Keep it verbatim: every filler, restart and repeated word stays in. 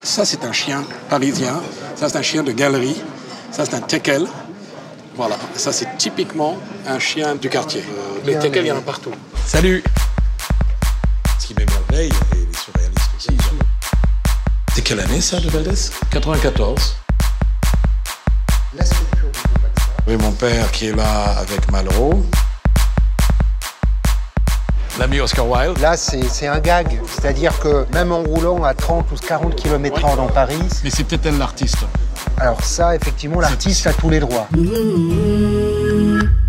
Ça, c'est un chien parisien. Ça, c'est un chien de galerie. Ça, c'est un teckel. Voilà. Ça, c'est typiquement un chien du quartier. Euh, les teckels, il y en a partout. Salut. Ce qui m'émerveille, et les surréalistes aussi. C'est quelle année, ça, de Valdez? quatre-vingt-quatorze. La structure du groupe A X A. Oui, mon père qui est là avec Malraux. L'ami Oscar Wilde. Là, c'est un gag. C'est-à-dire que même en roulant à trente ou quarante kilomètres heure dans Paris... Mais c'est peut-être elle l'artiste. Alors ça, effectivement, l'artiste a tous les droits.